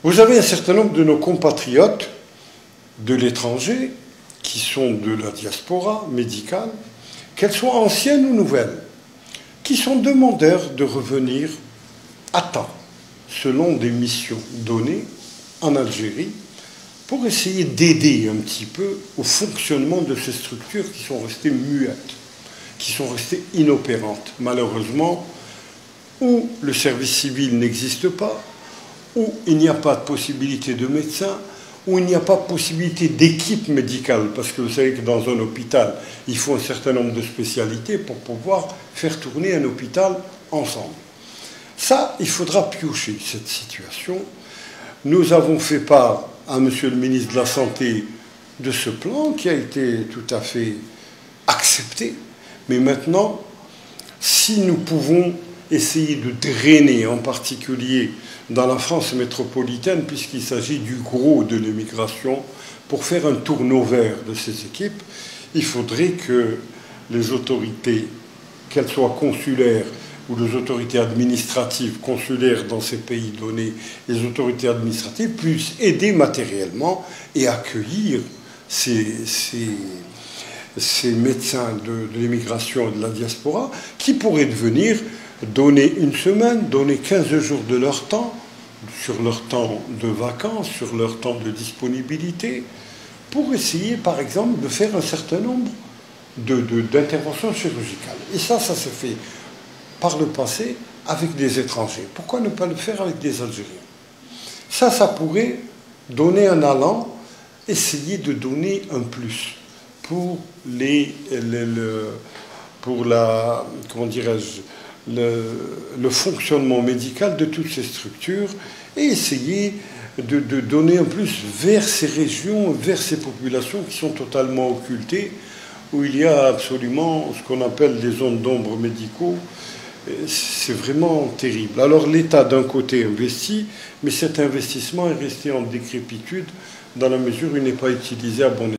Vous avez un certain nombre de nos compatriotes de l'étranger qui sont de la diaspora médicale, qu'elles soient anciennes ou nouvelles, qui sont demandeurs de revenir à temps, selon des missions données en Algérie, pour essayer d'aider un petit peu au fonctionnement de ces structures qui sont restées muettes, qui sont restées inopérantes, malheureusement, où le service civil n'existe pas, où il n'y a pas de possibilité de médecins, où il n'y a pas de possibilité d'équipe médicale, parce que vous savez que dans un hôpital, il faut un certain nombre de spécialités pour pouvoir faire tourner un hôpital ensemble. Ça, il faudra piocher cette situation. Nous avons fait part à Monsieur le ministre de la Santé de ce plan qui a été tout à fait accepté. Mais maintenant, si nous pouvons essayer de drainer, en particulier dans la France métropolitaine, puisqu'il s'agit du gros de l'immigration, pour faire un turnover de ces équipes, il faudrait que les autorités, qu'elles soient consulaires ou les autorités administratives, consulaires dans ces pays donnés, les autorités administratives puissent aider matériellement et accueillir ces médecins de l'immigration et de la diaspora qui pourraient devenir donner une semaine, donner 15 jours de leur temps, sur leur temps de vacances, sur leur temps de disponibilité, pour essayer, par exemple, de faire un certain nombre d'interventions chirurgicales. Et ça s'est fait par le passé avec des étrangers. Pourquoi ne pas le faire avec des Algériens? Ça pourrait donner un allant, essayer de donner un plus pour comment dirais-je, le fonctionnement médical de toutes ces structures et essayer de donner un plus vers ces régions, vers ces populations qui sont totalement occultées, où il y a absolument ce qu'on appelle des zones d'ombre médicaux. C'est vraiment terrible. Alors l'État d'un côté investit, mais cet investissement est resté en décrépitude dans la mesure où il n'est pas utilisé à bon escient.